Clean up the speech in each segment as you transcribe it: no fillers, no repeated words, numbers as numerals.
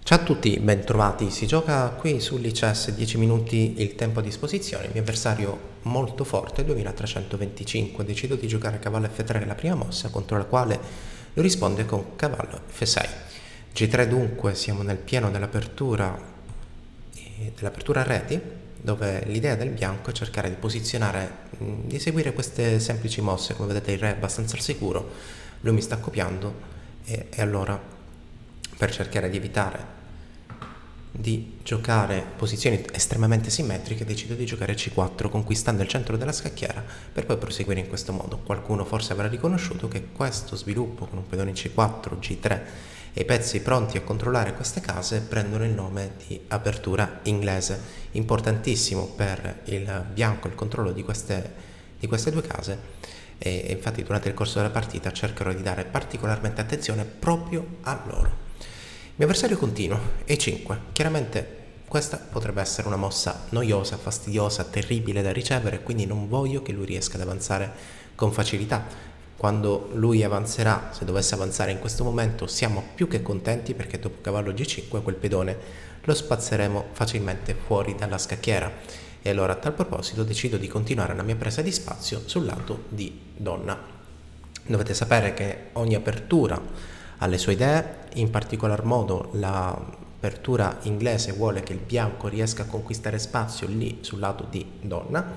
Ciao a tutti, bentrovati. Si gioca qui sull'ICS 10 minuti il tempo a disposizione. Il mio avversario molto forte, 2325. Decido di giocare cavallo F3 la prima mossa, contro la quale lui risponde con cavallo F6. G3 dunque, siamo nel pieno dell'apertura reti, dove l'idea del bianco è cercare di posizionare, di eseguire queste semplici mosse. Come vedete il re è abbastanza al sicuro, lui mi sta copiando e allora, per cercare di evitare di giocare posizioni estremamente simmetriche, decido di giocare C4 conquistando il centro della scacchiera per poi proseguire in questo modo. Qualcuno forse avrà riconosciuto che questo sviluppo con un pedone C4, G3 e i pezzi pronti a controllare queste case prendono il nome di apertura inglese, importantissimo per il bianco il controllo di queste due case, e infatti durante il corso della partita cercherò di dare particolarmente attenzione proprio a loro. Il mio avversario continua, E5. Chiaramente questa potrebbe essere una mossa noiosa, fastidiosa, terribile da ricevere, quindi non voglio che lui riesca ad avanzare con facilità. Quando lui avanzerà, se dovesse avanzare in questo momento, siamo più che contenti, perché dopo cavallo G5 quel pedone lo spazzeremo facilmente fuori dalla scacchiera. E allora a tal proposito decido di continuare la mia presa di spazio sul lato di donna. Dovete sapere che ogni apertura ha le sue idee, in particolar modo l'apertura inglese vuole che il bianco riesca a conquistare spazio lì sul lato di donna,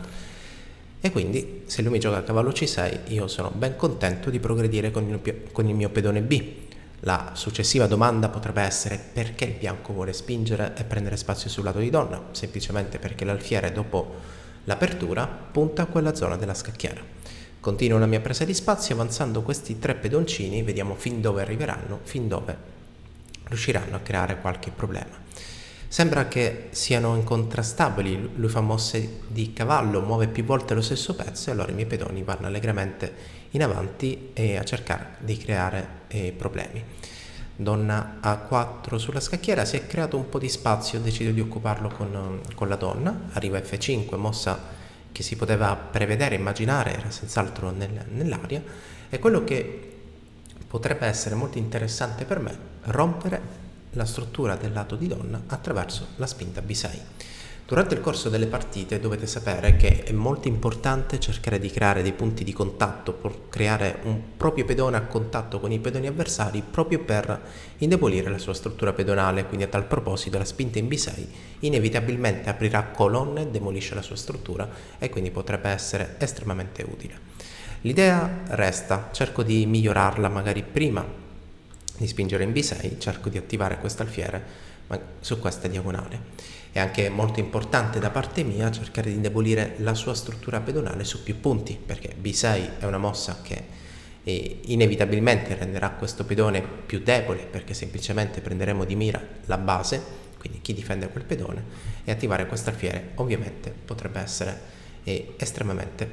e quindi se lui mi gioca a cavallo C6 io sono ben contento di progredire con il mio pedone B. La successiva domanda potrebbe essere: perché il bianco vuole spingere e prendere spazio sul lato di donna? Semplicemente perché l'alfiere dopo l'apertura punta a quella zona della scacchiera. Continuo la mia presa di spazio avanzando questi tre pedoncini, vediamo fin dove arriveranno, fin dove riusciranno a creare qualche problema. Sembra che siano incontrastabili, lui fa mosse di cavallo, muove più volte lo stesso pezzo e allora i miei pedoni vanno allegramente in avanti e a cercare di creare problemi. Donna A4 sulla scacchiera, si è creato un po' di spazio, decido di occuparlo con la donna, arriva F5, mossa che si poteva prevedere, immaginare, era senz'altro nell'aria, e quello che potrebbe essere molto interessante per me, rompere la struttura del lato di donna attraverso la spinta B6. Durante il corso delle partite dovete sapere che è molto importante cercare di creare dei punti di contatto, per creare un proprio pedone a contatto con i pedoni avversari, proprio per indebolire la sua struttura pedonale. Quindi a tal proposito la spinta in B6 inevitabilmente aprirà colonne, demolisce la sua struttura e quindi potrebbe essere estremamente utile. L'idea resta, cerco di migliorarla, magari prima di spingere in B6 cerco di attivare quest'alfiere su questa diagonale. È anche molto importante da parte mia cercare di indebolire la sua struttura pedonale su più punti, perché B6 è una mossa che inevitabilmente renderà questo pedone più debole, perché semplicemente prenderemo di mira la base, quindi chi difende quel pedone, e attivare quest'alfiere ovviamente potrebbe essere estremamente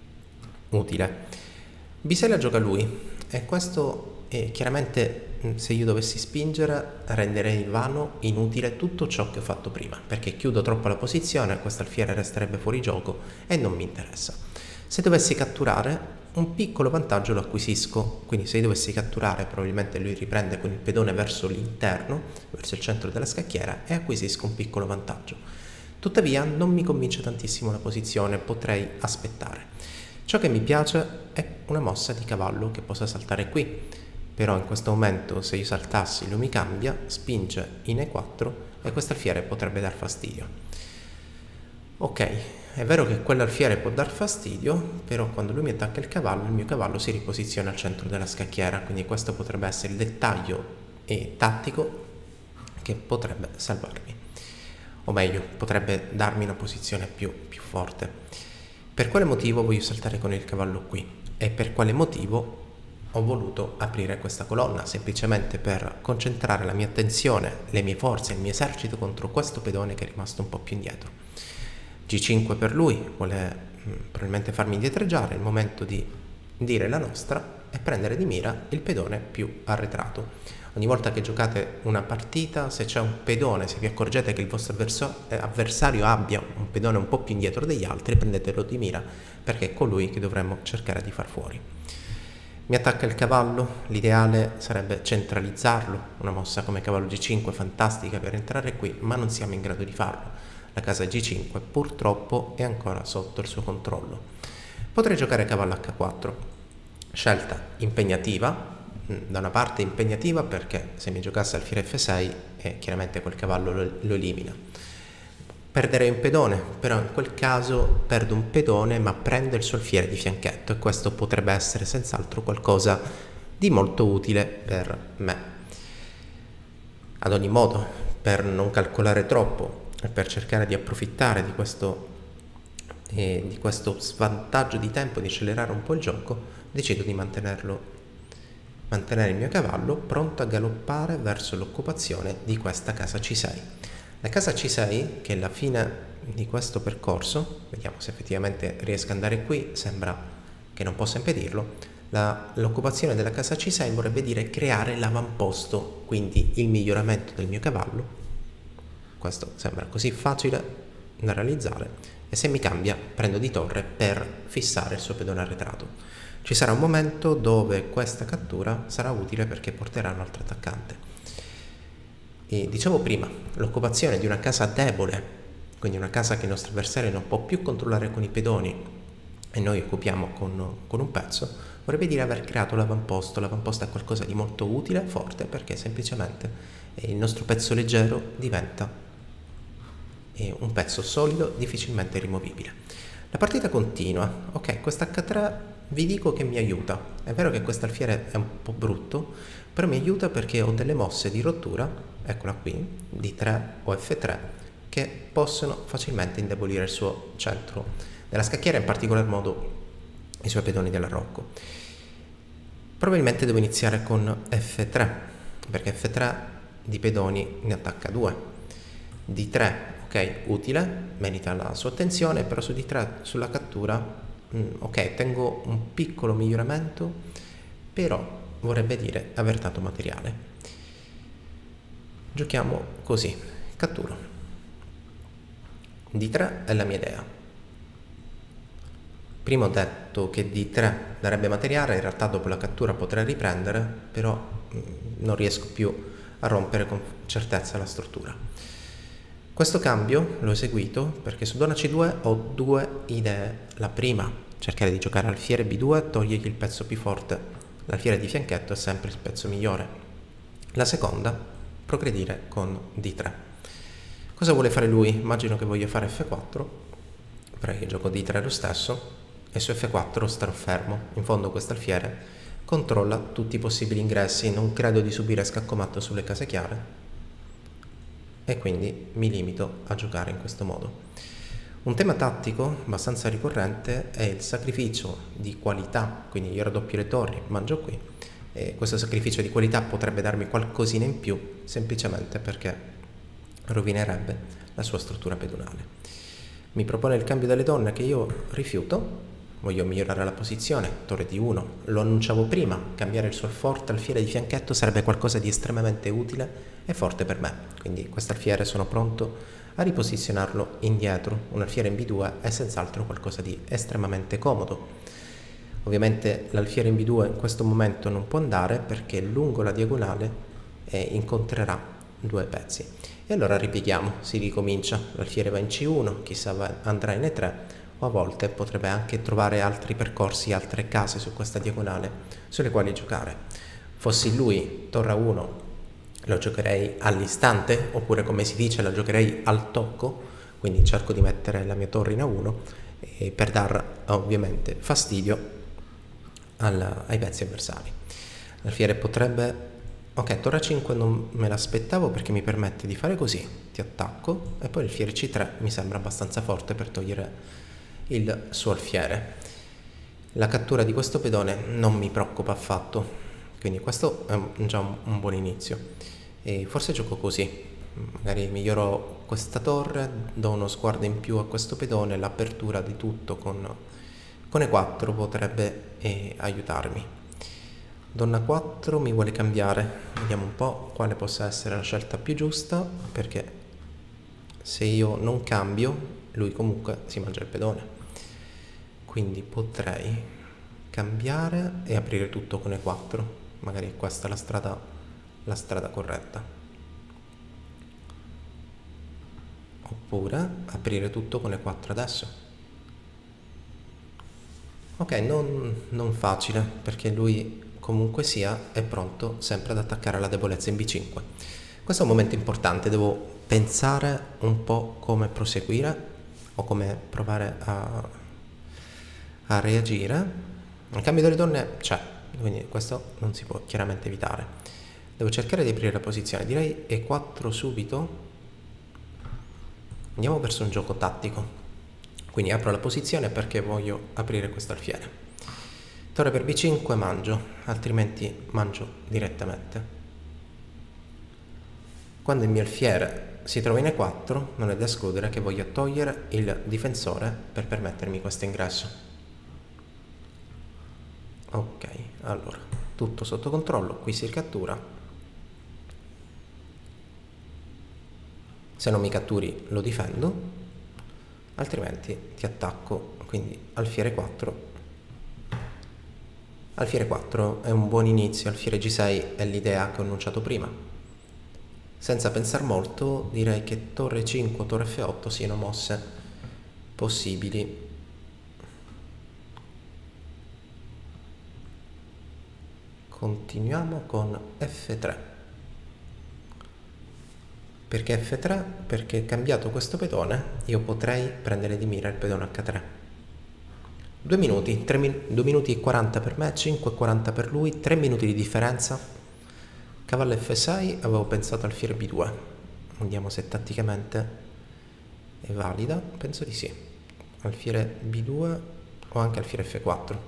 utile. B6 la gioca lui, e questo chiaramente, se io dovessi spingere, renderei vano, inutile tutto ciò che ho fatto prima, perché chiudo troppo la posizione, quest'alfiere resterebbe fuori gioco e non mi interessa. Se dovessi catturare, un piccolo vantaggio lo acquisisco, quindi se io dovessi catturare probabilmente lui riprende con il pedone verso l'interno, verso il centro della scacchiera, e acquisisco un piccolo vantaggio. Tuttavia non mi convince tantissimo la posizione, potrei aspettare. Ciò che mi piace è una mossa di cavallo che possa saltare qui, però in questo momento se io saltassi lui mi cambia, spinge in E4 e quest'alfiere potrebbe dar fastidio. Ok, è vero che quell'alfiere può dar fastidio, però quando lui mi attacca il mio cavallo si riposiziona al centro della scacchiera, quindi questo potrebbe essere il dettaglio tattico che potrebbe salvarmi, o meglio, potrebbe darmi una posizione più forte. Per quale motivo voglio saltare con il cavallo qui? E per quale motivo ho voluto aprire questa colonna? Semplicemente per concentrare la mia attenzione, le mie forze, il mio esercito contro questo pedone che è rimasto un po' più indietro. G5 per lui, vuole probabilmente farmi indietreggiare, è il momento di dire la nostra e prendere di mira il pedone più arretrato. Ogni volta che giocate una partita, se c'è un pedone, se vi accorgete che il vostro avversario abbia un pedone un po' più indietro degli altri, prendetelo di mira, perché è colui che dovremmo cercare di far fuori. Mi attacca il cavallo, l'ideale sarebbe centralizzarlo, una mossa come cavallo G5 fantastica per entrare qui, ma non siamo in grado di farlo. La casa G5 purtroppo è ancora sotto il suo controllo. Potrei giocare cavallo H4, scelta impegnativa, da una parte impegnativa perché se mi giocasse alfiere F6 chiaramente quel cavallo lo elimina. Perderei un pedone, però in quel caso perdo un pedone ma prendo il suo alfiere di fianchetto e questo potrebbe essere senz'altro qualcosa di molto utile per me. Ad ogni modo, per non calcolare troppo e per cercare di approfittare di questo svantaggio di tempo, di accelerare un po' il gioco, decido di mantenere il mio cavallo pronto a galoppare verso l'occupazione di questa casa C6. La casa C6, che è la fine di questo percorso, vediamo se effettivamente riesco ad andare qui, sembra che non possa impedirlo, l'occupazione della casa C6 vorrebbe dire creare l'avamposto, quindi il miglioramento del mio cavallo. Questo sembra così facile da realizzare e se mi cambia prendo di torre per fissare il suo pedone arretrato. Ci sarà un momento dove questa cattura sarà utile perché porterà un altro attaccante. E dicevo prima, l'occupazione di una casa debole, quindi una casa che il nostro avversario non può più controllare con i pedoni e noi occupiamo con un pezzo, vorrebbe dire aver creato l'avamposto. L'avamposto è qualcosa di molto utile, forte, perché semplicemente il nostro pezzo leggero diventa un pezzo solido, difficilmente rimovibile. La partita continua. Ok, questa H3 vi dico che mi aiuta. È vero che questo alfiere è un po' brutto, però mi aiuta perché ho delle mosse di rottura, eccola qui, D3 o F3, che possono facilmente indebolire il suo centro della scacchiera, in particolar modo i suoi pedoni dell'arrocco. Probabilmente devo iniziare con F3, perché F3 di pedoni ne attacca 2. D3, ok, utile, merita la sua attenzione, però su D3, sulla cattura, ok, tengo un piccolo miglioramento, però vorrebbe dire aver dato materiale. Giochiamo così, catturo. D3 è la mia idea. Prima ho detto che D3 darebbe materiale, in realtà dopo la cattura potrei riprendere, però non riesco più a rompere con certezza la struttura. Questo cambio l'ho eseguito perché su donna C2 ho due idee. La prima, cercare di giocare alfiere B2, togliergli il pezzo più forte. L'alfiere di fianchetto è sempre il pezzo migliore. La seconda, progredire con D3. Cosa vuole fare lui? Immagino che voglia fare F4, però io gioco D3 lo stesso e su F4 starò fermo. In fondo questo alfiere controlla tutti i possibili ingressi, non credo di subire scaccomatto sulle case chiare e quindi mi limito a giocare in questo modo. Un tema tattico abbastanza ricorrente è il sacrificio di qualità, quindi io raddoppio le torri, mangio qui, e questo sacrificio di qualità potrebbe darmi qualcosina in più semplicemente perché rovinerebbe la sua struttura pedonale. Mi propone il cambio delle donne che io rifiuto, voglio migliorare la posizione, torre di 1, lo annunciavo prima, cambiare il suo forte alfiere di fianchetto sarebbe qualcosa di estremamente utile e forte per me, quindi questo alfiere sono pronto a riposizionarlo indietro. Un alfiere in B2 è senz'altro qualcosa di estremamente comodo. Ovviamente l'alfiere in B2 in questo momento non può andare perché lungo la diagonale incontrerà due pezzi. E allora ripieghiamo, si ricomincia, l'alfiere va in C1, chissà andrà in E3 o a volte potrebbe anche trovare altri percorsi, altre case su questa diagonale sulle quali giocare. Fossi lui, torre 1, lo giocherei all'istante, oppure come si dice la giocherei al tocco, quindi cerco di mettere la mia torre in A1 per dar ovviamente fastidio ai pezzi avversari. L'alfiere potrebbe... Ok, torre 5 non me l'aspettavo perché mi permette di fare così, ti attacco e poi l'alfiere C3 mi sembra abbastanza forte per togliere il suo alfiere. La cattura di questo pedone non mi preoccupa affatto, quindi questo è già un buon inizio. E forse gioco così, magari miglioro questa torre, do uno sguardo in più a questo pedone, l'apertura di tutto con E4 potrebbe aiutarmi. Donna 4 mi vuole cambiare, vediamo un po' quale possa essere la scelta più giusta, perché se io non cambio lui comunque si mangia il pedone, quindi potrei cambiare e aprire tutto con E4. Magari è questa la strada corretta. Oppure aprire tutto con E4 adesso. Ok, non facile, perché lui comunque sia è pronto sempre ad attaccare la debolezza in B5. Questo è un momento importante, devo pensare un po' come proseguire o come provare a reagire. Il cambio delle donne c'è, quindi questo non si può chiaramente evitare. Devo cercare di aprire la posizione, direi E4 subito. Andiamo verso un gioco tattico, quindi apro la posizione perché voglio aprire questo alfiere. Torre per B5 mangio, altrimenti mangio direttamente. Quando il mio alfiere si trova in E4 non è da escludere che voglia togliere il difensore per permettermi questo ingresso. Ok, allora, tutto sotto controllo, qui si ricattura. Se non mi catturi lo difendo, altrimenti ti attacco, quindi alfiere 4. Alfiere 4 è un buon inizio, alfiere G6 è l'idea che ho annunciato prima. Senza pensare molto direi che torre 5 o torre F8 siano mosse possibili. Continuiamo con F3. Perché F3? Perché cambiato questo pedone io potrei prendere di mira il pedone H3. 2 minuti, 2 minuti e 40 per me, 5 e 40 per lui, 3 minuti di differenza. Cavallo F6, avevo pensato alfiere B2. Andiamo se tatticamente è valida, penso di sì. Alfiere B2 o anche alfiere F4.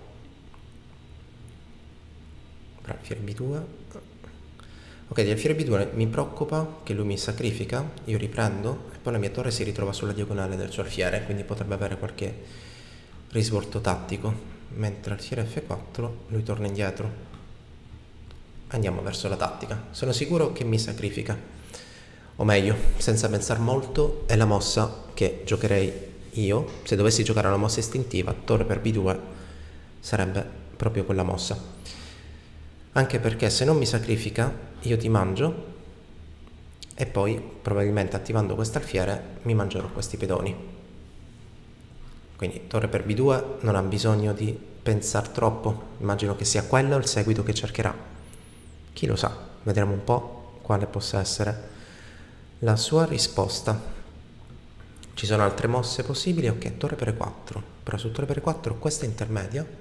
Alfiere B2. Ok, di alfiere B2 mi preoccupa che lui mi sacrifica, io riprendo e poi la mia torre si ritrova sulla diagonale del suo alfiere, quindi potrebbe avere qualche risvolto tattico, mentre alfiere F4 lui torna indietro. Andiamo verso la tattica. Sono sicuro che mi sacrifica, o meglio, senza pensare molto, è la mossa che giocherei io. Se dovessi giocare una mossa istintiva, torre per B2 sarebbe proprio quella mossa. Anche perché se non mi sacrifica io ti mangio e poi probabilmente attivando quest'alfiere mi mangerò questi pedoni. Quindi torre per B2 non ha bisogno di pensare troppo, immagino che sia quello il seguito che cercherà. Chi lo sa, vedremo un po' quale possa essere la sua risposta. Ci sono altre mosse possibili? Ok, torre per E4, però su torre per E4 questa intermedia.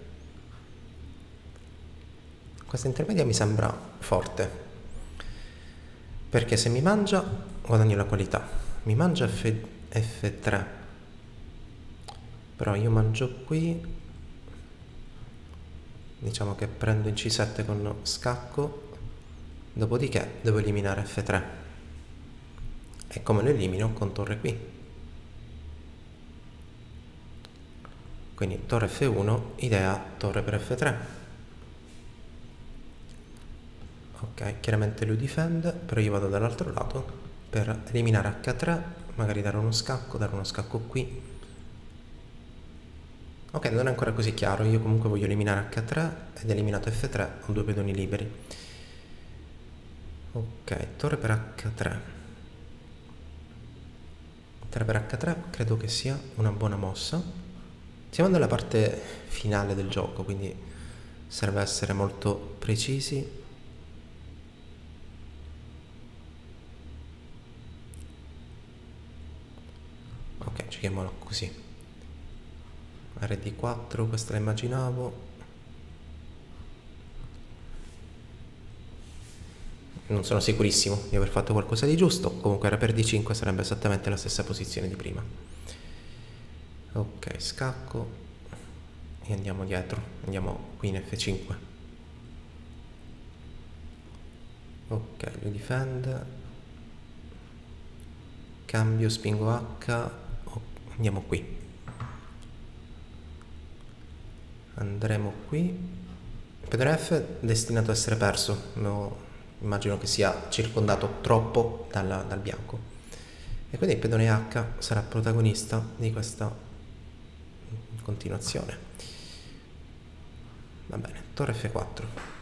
Questa intermedia mi sembra forte, perché se mi mangia guadagno la qualità, mi mangia F3, però io mangio qui, diciamo che prendo in C7 con scacco, dopodiché devo eliminare F3, e come lo elimino? Con torre qui, quindi torre F1, idea torre per F3. Ok, chiaramente lui difende, però io vado dall'altro lato per eliminare H3, magari dare uno scacco qui. Ok, non è ancora così chiaro, io comunque voglio eliminare H3 ed eliminato F3, ho 2 pedoni liberi. Ok, torre per H3. Torre per H3 credo che sia una buona mossa. Siamo nella parte finale del gioco, quindi serve essere molto precisi. Ok, giochiamolo così. RD4, questa la immaginavo. Non sono sicurissimo di aver fatto qualcosa di giusto. Comunque era per D5, sarebbe esattamente la stessa posizione di prima. Ok, scacco. E andiamo dietro. Andiamo qui in F5. Ok, lui difende. Cambio, spingo H. Andiamo qui. Andremo qui. Il pedone F è destinato a essere perso. Immagino che sia circondato troppo dal bianco. E quindi il pedone H sarà protagonista di questa continuazione. Va bene, torre F4.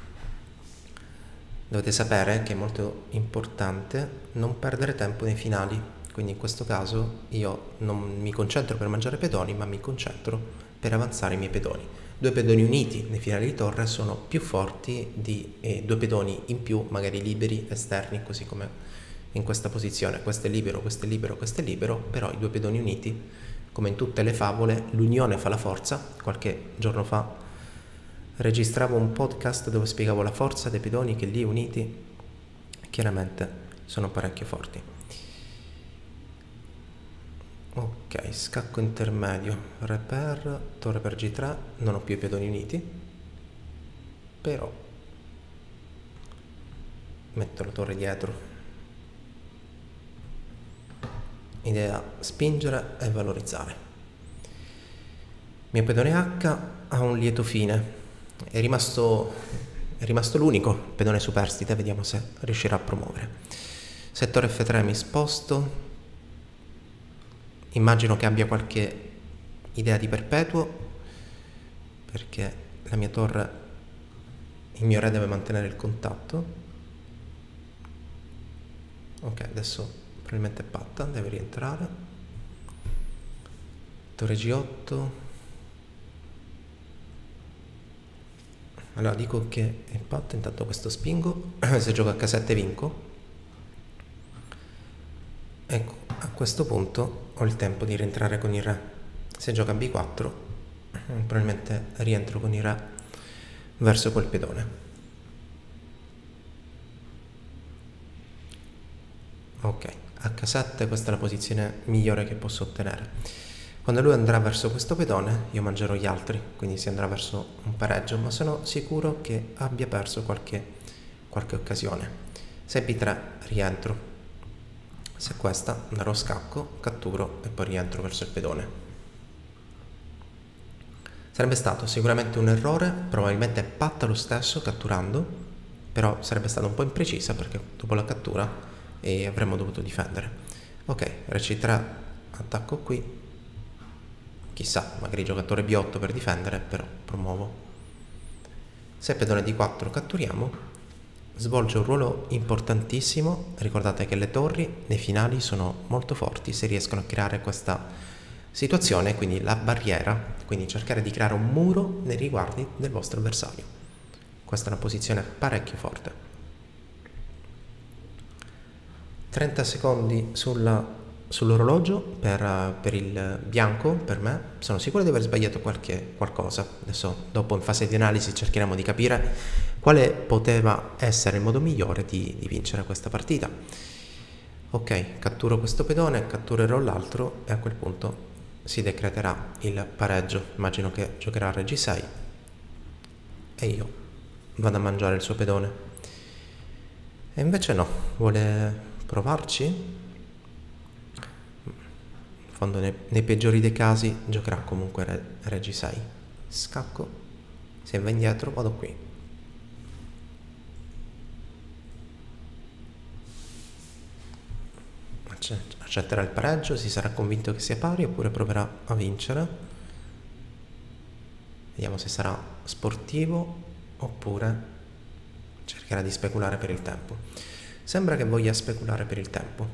Dovete sapere che è molto importante non perdere tempo nei finali, quindi in questo caso io non mi concentro per mangiare pedoni, ma mi concentro per avanzare i miei pedoni. Due pedoni uniti nei finali di torre sono più forti di due pedoni in più, magari liberi, esterni, così come in questa posizione. Questo è libero, questo è libero, questo è libero, però i due pedoni uniti, come in tutte le favole, l'unione fa la forza. Qualche giorno fa registravo un podcast dove spiegavo la forza dei pedoni che lì uniti chiaramente sono parecchio forti. Ok, scacco intermedio, re per, torre per G3, non ho più i pedoni uniti, però metto la torre dietro. Idea spingere e valorizzare. Mio pedone H ha un lieto fine, è rimasto l'unico pedone superstite, vediamo se riuscirà a promuovere. Se torre F3 mi sposto, immagino che abbia qualche idea di perpetuo, perché la mia torre, il mio re deve mantenere il contatto. Ok, adesso probabilmente è patta, deve rientrare. Torre G8. Allora dico che è patta, intanto questo spingo. Se gioco H7 vinco. Ecco, a questo punto ho il tempo di rientrare con il re. Se gioca B4 probabilmente rientro con il re verso quel pedone. Ok, H7, questa è la posizione migliore che posso ottenere. Quando lui andrà verso questo pedone io mangerò gli altri, quindi si andrà verso un pareggio, ma sono sicuro che abbia perso qualche occasione. Se B3 rientro, se questa andrò a scacco, catturo e poi rientro verso il pedone. Sarebbe stato sicuramente un errore, probabilmente patta lo stesso catturando, però sarebbe stata un po' imprecisa perché dopo la cattura avremmo dovuto difendere. Ok, re C3, attacco qui. Chissà, magari giocatore B8 per difendere, però promuovo. Se pedone D4 catturiamo, svolge un ruolo importantissimo. Ricordate che le torri nei finali sono molto forti se riescono a creare questa situazione, quindi la barriera, quindi cercare di creare un muro nei riguardi del vostro avversario. Questa è una posizione parecchio forte. 30 secondi sull'orologio per il bianco. Per me sono sicuro di aver sbagliato qualcosa. Adesso dopo in fase di analisi cercheremo di capire quale poteva essere il modo migliore di vincere questa partita. Ok, catturo questo pedone, catturerò l'altro e a quel punto si decreterà il pareggio. Immagino che giocherà re G6 e io vado a mangiare il suo pedone. E invece no, vuole provarci? In fondo nei peggiori dei casi giocherà comunque re G6. Scacco, se va indietro vado qui. Accetterà il pareggio, si sarà convinto che sia pari oppure proverà a vincere. Vediamo se sarà sportivo oppure cercherà di speculare per il tempo. Sembra che voglia speculare per il tempo,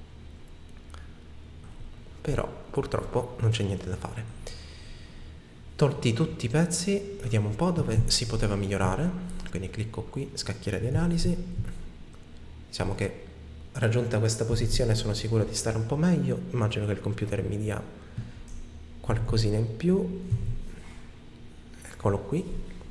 però purtroppo non c'è niente da fare. Tolti tutti i pezzi, vediamo un po' dove si poteva migliorare. Quindi clicco qui, scacchiere di analisi. Diciamo che raggiunta questa posizione sono sicuro di stare un po' meglio. Immagino che il computer mi dia qualcosina in più. Eccolo qui.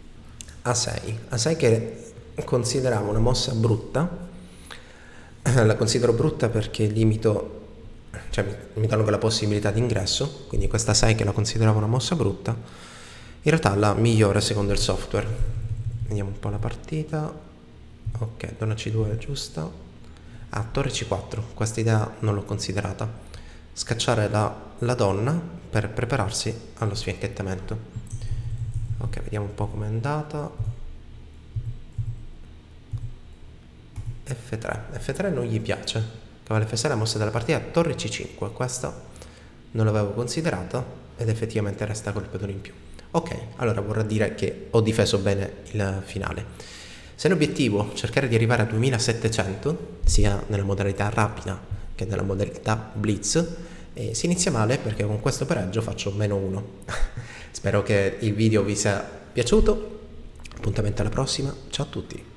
A6 che consideravo una mossa brutta. La considero brutta perché limito, cioè mi danno quella possibilità di ingresso, quindi questa 6 che la consideravo una mossa brutta in realtà la migliore secondo il software. Vediamo un po' la partita. Ok, donna C2 è giusta. Torre C4, questa idea non l'ho considerata. Scacciare la donna per prepararsi allo sfianchettamento. Ok, vediamo un po' com'è andata. F3 non gli piace. Cavallo F6 è la mossa della partita. Torre C5, questa non l'avevo considerata ed effettivamente resta col pedone in più. Ok, allora vorrà dire che ho difeso bene il finale. Se l'obiettivo è cercare di arrivare a 2700, sia nella modalità rapida che nella modalità blitz, si inizia male perché con questo pareggio faccio -1. Spero che il video vi sia piaciuto, appuntamento alla prossima, ciao a tutti.